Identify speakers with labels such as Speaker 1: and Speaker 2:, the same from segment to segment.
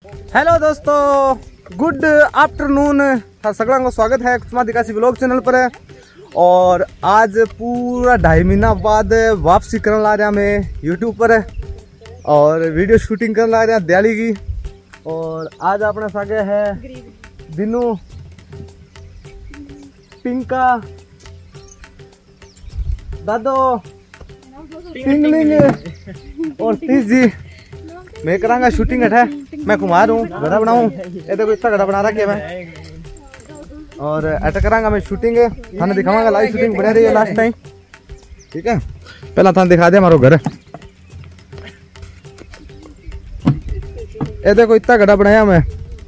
Speaker 1: Hello दोस्तों, good afternoon. सगळ्यांना स्वागत है कुसुमा दिकासी व्लॉग चैनल पर। और आज पूरा 2.5 महीना बाद वापसी करने ला रहा मैं यूट्यूब पर और वीडियो शूटिंग करने ला रहा दिवाली की। और आज अपने सागे है दिनू, पिंका, दादो, टिंगलिंग और तीस जी। मैं करांगा शूटिंग है, मैं कुमार हूँ, घड़ा बनाऊँ। ये देखो इतना घड़ा बना रखा है मैं। और ऐसा करांगा मैं शूटिंग, थाने दिखाऊंगा लाइव शूटिंग बना रही है लास्ट टाइम। ठीक है, पहला थाने दिखा दे हमारा घर। ये देखो इतना घड़ा बनाया मैं।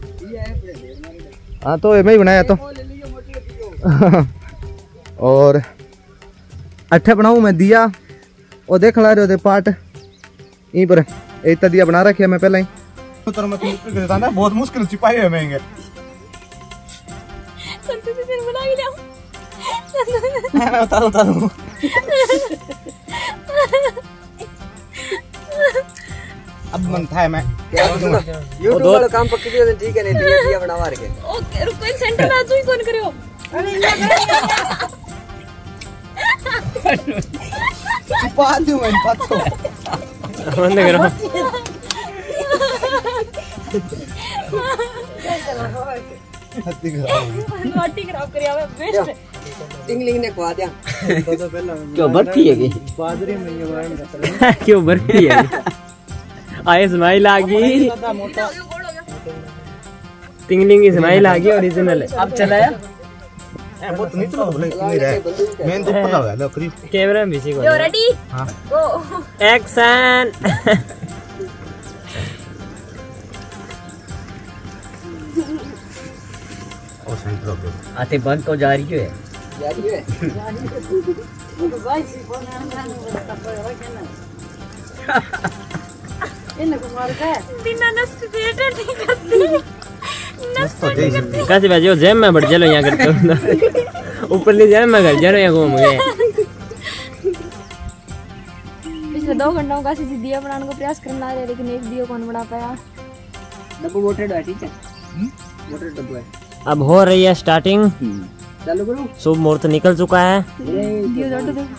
Speaker 1: हाँ तो मैं ही बनाया तो। और अट्ठे बनाऊँ मैं दिया और देख ला रहे हो पार्ट यहीं पर इतना दिया बना रखे मैं पहले ही। बहुत मुश्किल छिपाई है मैं उतारू अब मन था मैं
Speaker 2: YouTube वाला काम पक्की दिया ठीक है। नहीं दिया बना मार के ओके रुको इन सेंटर में आजू ही कौन करियो। अरे
Speaker 1: छिपा दूं मैं पाछो
Speaker 3: बंद करो।
Speaker 2: नोटी खराब करिया है बेस्ट। टिंगलिंग ने खवा दिया।
Speaker 3: क्यों बर्फी है की बाजरी में है क्यों बर्फी है। आए स्माइल आ गई, टिंगलिंग की स्माइल आ गई ओरिजिनल है। अब चलाया
Speaker 1: बहुत नीचे तो बोले नहीं रहा मैं तो ऊपर लगा लो करीब
Speaker 3: कैमरा में भी
Speaker 2: यो रेडी
Speaker 1: हां
Speaker 2: गो
Speaker 3: एक्शन।
Speaker 1: और सेंटर ऑफ
Speaker 3: आते बंद को जा रही है
Speaker 2: तो भाई सी फोन इन को मार के बिना नस्ट थिएटर नहीं करती।
Speaker 3: कैसे भाई जेम में बढ़ चलो यहाँ करते हो ऊपर ले जाए मैं घर चलो यहाँ घूम गए।
Speaker 2: पिछले 2 घंटों का सीधी दिया बनाने को प्रयास करना रहे लेकिन एक दिया कौन बना पाया। डब्बू मोटेड है ठीक है मोटेड डब्बू है।
Speaker 3: अब हो रही है स्टार्टिंग,
Speaker 2: चालू करो।
Speaker 3: शुभ मुहूर्त निकल चुका है।
Speaker 2: दियो जोड़ दो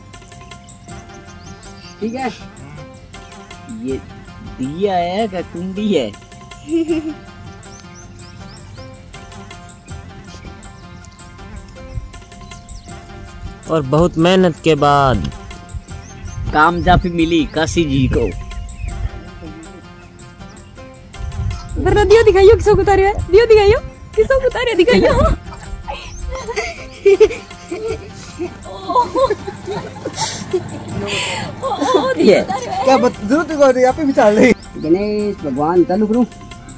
Speaker 2: ठीक है।
Speaker 3: ये दिया है क्या कुंडी है। और बहुत मेहनत के बाद कामयाबी मिली काशी जी को।
Speaker 2: दियो दिखाइयो किसको उतारियो है। दियो दिखाइयो किसको उतारियो दिखाइयो।
Speaker 1: ये क्या जरूरत है यहाँ पे भी चल रही।
Speaker 2: गणेश भगवान चालू करूं।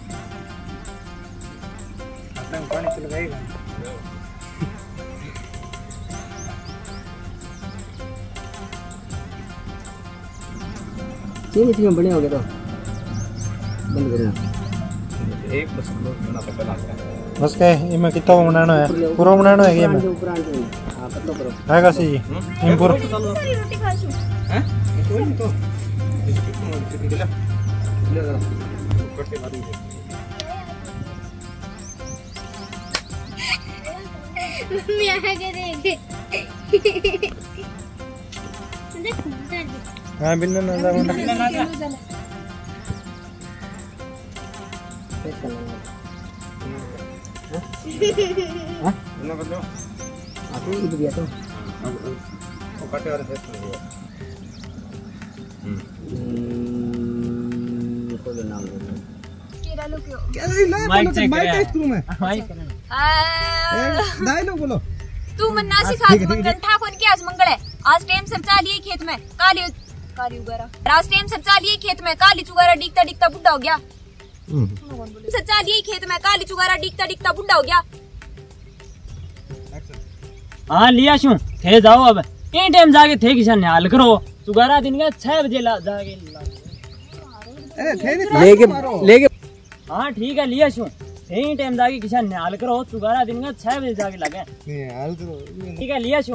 Speaker 2: तीन बने हो गए तो बंद करना।
Speaker 1: एक बस बना तो पहला बस के इमे कितना बनाना है पूरा बनाना है गेम में।
Speaker 2: हां पतलो करो
Speaker 1: है काशी जी इंपुर
Speaker 2: रोटी खा छु हैं तो ले ले कट्टे मारू मैं आ गए देख
Speaker 1: हां बिन्ना ना जा हां ना बदलो
Speaker 2: आते ही दिया तो
Speaker 1: वो काटे वाले सेट कर दिया।
Speaker 2: कोई नाम नहीं केरा लो क्यों
Speaker 1: क्या ना माइक टेस्ट रूम है
Speaker 3: माइक
Speaker 1: डायलॉग बोलो।
Speaker 2: तू मन ना सिखा मंगल ठाकुर की आज मंगल है। आज टाइम सब चालिए खेत में काली उगारा। आज टाइम सब चालिए खेत में काली चुगारा डिगता डिगता बुढ़ा हो गया। सब चालिए खेत में काली चुगारा डिगता डिगता बुढ़ा हो गया।
Speaker 3: हाँ लिया शू थे जाओ अब इन टाइम जाके थे किसान हाल करो। चुगारा दिन का 6 बजे जाके
Speaker 1: लेके
Speaker 3: हाँ ठीक है लिया शू इन टाइम जाके किसान हाल करो। चुगारा दिन का 6 बजे जाके लगे ठीक है लिया शू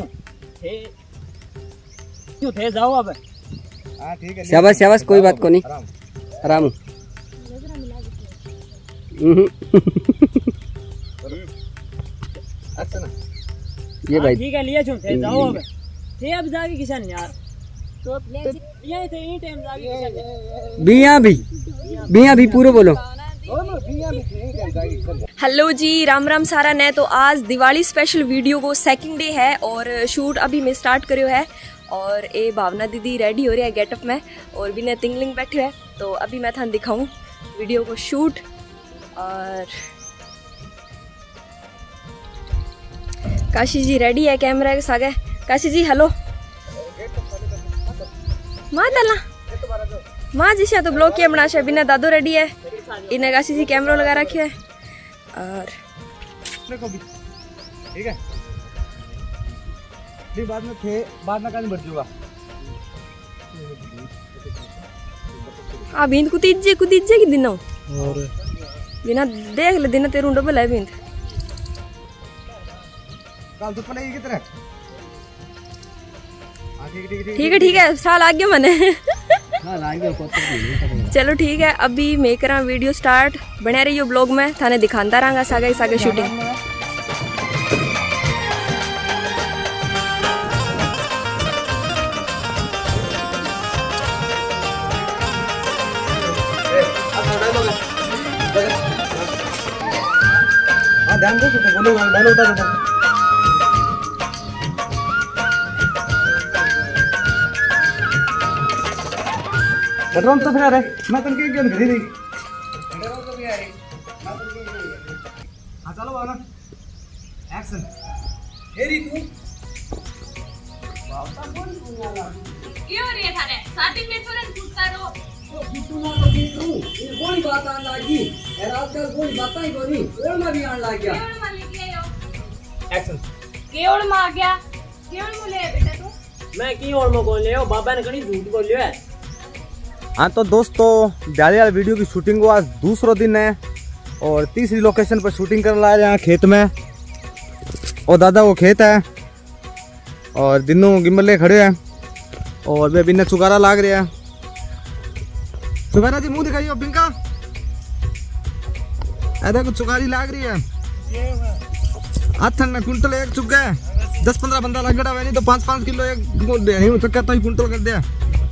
Speaker 3: थे जाओ अब।
Speaker 2: शाबाश शाबाश कोई बात को नहीं आराम।
Speaker 3: ये भाई
Speaker 4: ठीक है लिए थे जाओ अब थे अब जाके किसान यार तो ये थे ई टाइम जाके किसान
Speaker 3: बिया भी पूरा बोलो।
Speaker 2: हेलो जी, राम राम सारा ने। तो आज दिवाली स्पेशल वीडियो को सेकंड डे है और शूट अभी मैं स्टार्ट करियो है और ये भावना दीदी रेडी हो रही है गेटअप में और बिना तिंगलिंग बैठे है। तो अभी मैं थान दिखाऊं वीडियो को शूट। और काशी जी रेडी है कैमरा के सागे। काशी जी हेलो माँ तला माँ जी तो ब्लॉग किया बना बिना दादो रेडी है। इन्हें काशी जी कैमरा लगा रखे है और
Speaker 1: ठीक है फिर बाद में कान बढ़ जाऊंगा।
Speaker 2: आ बिंद कुतीजे की दिनो और बिना देख ले दिन तेरू डबल है बिंद
Speaker 1: काल तो पड़ेगी कितने।
Speaker 2: ठीक है साल आ गया मने चलो ठीक है अभी मैं करा वीडियो स्टार्ट। बने रहियो ब्लॉग में थाने दिखाता रहा सागे शूटिंग।
Speaker 1: ध्यान दो बोलो डायलॉग बता दो। ड्रोन तो फिर आ रहा है मैं तुम के गेम खरीदी ड्रोन तो भी आ रही मैं तुम के हां चलो बाबा एक्शन हेरी तू बाबा बोल बोलना क्यों रे थाने शादी में तुरंत फुटता रो तो फुटू ना लगी तू ये कोई बात आन लगी यार आजकल कोई बात ही कोनी और में भी आन लग गया केवल में लेके आयो एक्शन केवल में आ गया केवल में ले बेटा तू
Speaker 4: मैं की और में बोल लियो बाबा ने कहीं झूठ बोल लियो है।
Speaker 1: हाँ तो दोस्तों दिवाली वाली वीडियो की शूटिंग को आज दूसरा दिन है और तीसरी लोकेशन पर शूटिंग करने ला रहे हैं खेत में। और दादा वो खेत है और दिनों गिम्बले खड़े हैं और वे बिना चुकारा लाग रहे हैं। चुकारा जी मुंह दिखाइए बिंका ऐसा कुछ चुकारी लाग रही है। हाथन में कुंटल एक चुका है 10-15 बंदा लग गया नहीं तो 5-5 किलो एक चुका तो ही कुंटल कर दिया।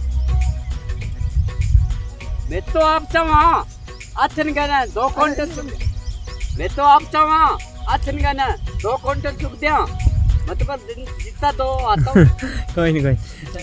Speaker 4: मैं तो आप चावा अथन गना 2 क्विंटल मैं तो आप चावा अथन गना 2 क्विंटल चुक दिया मतलब जितना तो आता
Speaker 3: कोई नहीं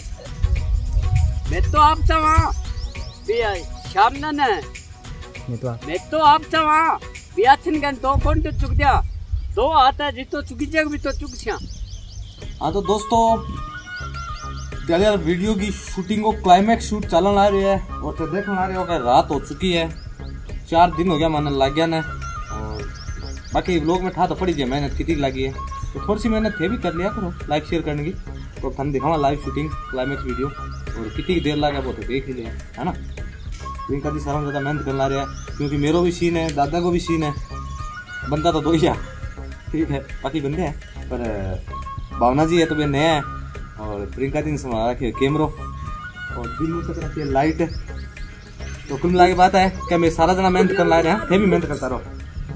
Speaker 4: मैं तो आप चावा बिया शाम ना मैं तो आप चावा बिया अथन गन 2 क्विंटल चुक दिया 2 आता जितो चुकी जग भी तो चुक छा।
Speaker 1: हाँ तो दोस्तों यार वीडियो की शूटिंग को क्लाइमैक्स शूट चलन आ रही है और तो देखने आ रहे हो रात हो चुकी है 4 दिन हो गया मानने लग गया ना। और बाकी व्लॉग में ठा तो पड़ी गई मेहनत कितनी लगी है तो थोड़ी सी मेहनत थे भी कर लिया करो लाइक शेयर करने की। तो हम दिखावा लाइव शूटिंग क्लाइमैक्स वीडियो और कितनी देर लगा वो तो देख ही लिया है ना। प्रियंका जी सारा ज़्यादा मेहनत करना रहा है क्योंकि मेरा भी सीन है दादा को भी सीन है बंदा तो 2 ही है ठीक है बाकी बंदे हैं पर भावना जी है तो वे नया है और प्रियंका जी ने संभाला रखी है कैमरो और दिन तक रखी है लाइट। तो कुल मिला के बात है क्या मैं सारा जना मेहनत कर ला रहे हैं थे भी मेहनत करता रहो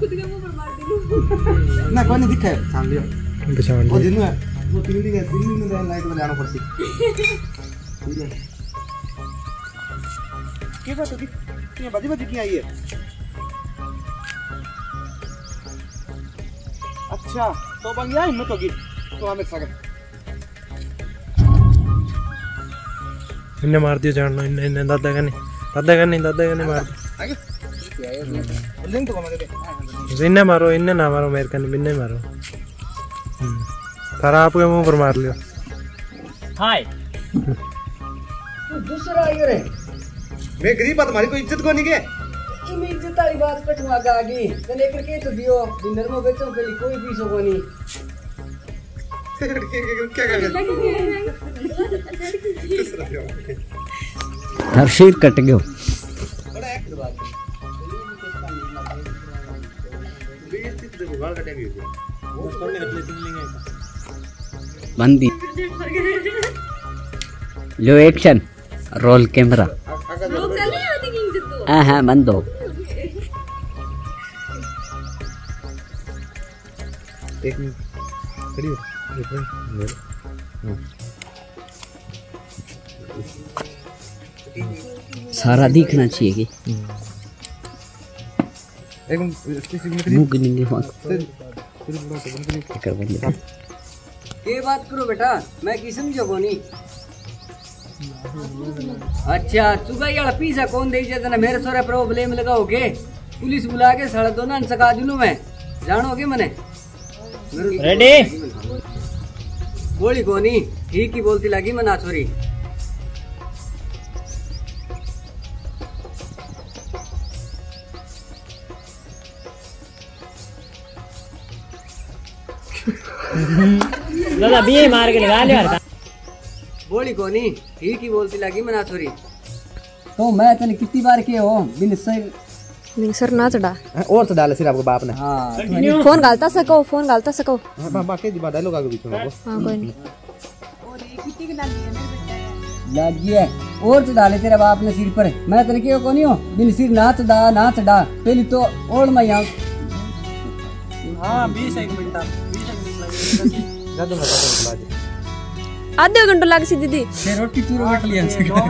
Speaker 1: ना कोई नहीं दिखा है छान लियो वो दिन है वो दिल्ली में लाइट में जाना पड़ती ठीक है क्या बात होगी ये बाजी की आई है। अच्छा तो बन गया हिम्मत होगी तो हमें स्वागत
Speaker 5: इन्हें मार दिया जानना इन्हें दादा का नहीं मार दिया इन्हें मारो इन्हें ना मारो मेरे का नहीं इन्हें मारो सारा आपके मुंह पर मार लियो।
Speaker 4: हाय
Speaker 1: दूसरा ये रे मैं गरीब बात हमारी कोई इज्जत को नहीं के
Speaker 3: तुम इज्जत वाली बात कटवा का आगे कने करके तो दियो डिनर में बेचो पहले कोई पीसो को नहीं
Speaker 1: क्या कर
Speaker 3: हर शीर कट गयो बंदी लो एक्शन रोल कैमरा हाँ बंद हो
Speaker 1: एक मिनट खड़ी हो।
Speaker 4: सारा दिखना चाहिए कि
Speaker 1: एक
Speaker 4: ये बात करो बेटा, मैं की समझो को नहीं। अच्छा चुगाई वाला पीछा कौन दे जाता मेरे सोरे प्रॉब्लम लगाओ के पुलिस बुला के सड़क दो ना सका दूं मैं जानोगे मने
Speaker 3: रेडी
Speaker 4: बोली कोनी ठीक ही बोलती लगी मना छोरी।
Speaker 3: दादा भी मार के लगा लिया यार।
Speaker 4: बोली कोनी ठीक ही बोलती लगी मना छोरी। तो मैं तने कितनी बार किए हो बिन
Speaker 2: सर ना चढ़ा
Speaker 1: और तो डाले सिर्फ आपके बाप ने।
Speaker 4: हाँ
Speaker 2: फोन गालता सको फोन गालता सको।
Speaker 1: हाँ बाकी डायलॉग आगे बीच में
Speaker 2: हाँ कोई नहीं।
Speaker 4: लगी है और तो डाले तेरे बाप ने सिर पर। मैं तने क्यों कोनी हो बिन सिर नाच डा पहली तो ओढ़ मैं यहाँ।
Speaker 5: हाँ 20 मिनट
Speaker 2: आधे घंटा लग सी दीदी।
Speaker 4: रोटी चूरो बैठ लिया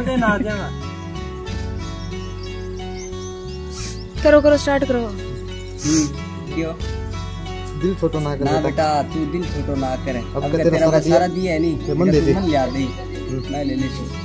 Speaker 2: करो स्टार्ट करो।
Speaker 4: क्यों
Speaker 1: दिल छोटो ना कर
Speaker 4: बेटा तू दिल छोटो ना करे।
Speaker 1: अब
Speaker 4: तेरा सारा दिया है नहीं
Speaker 1: मन दे दे
Speaker 4: मन याद नहीं मैं ले ले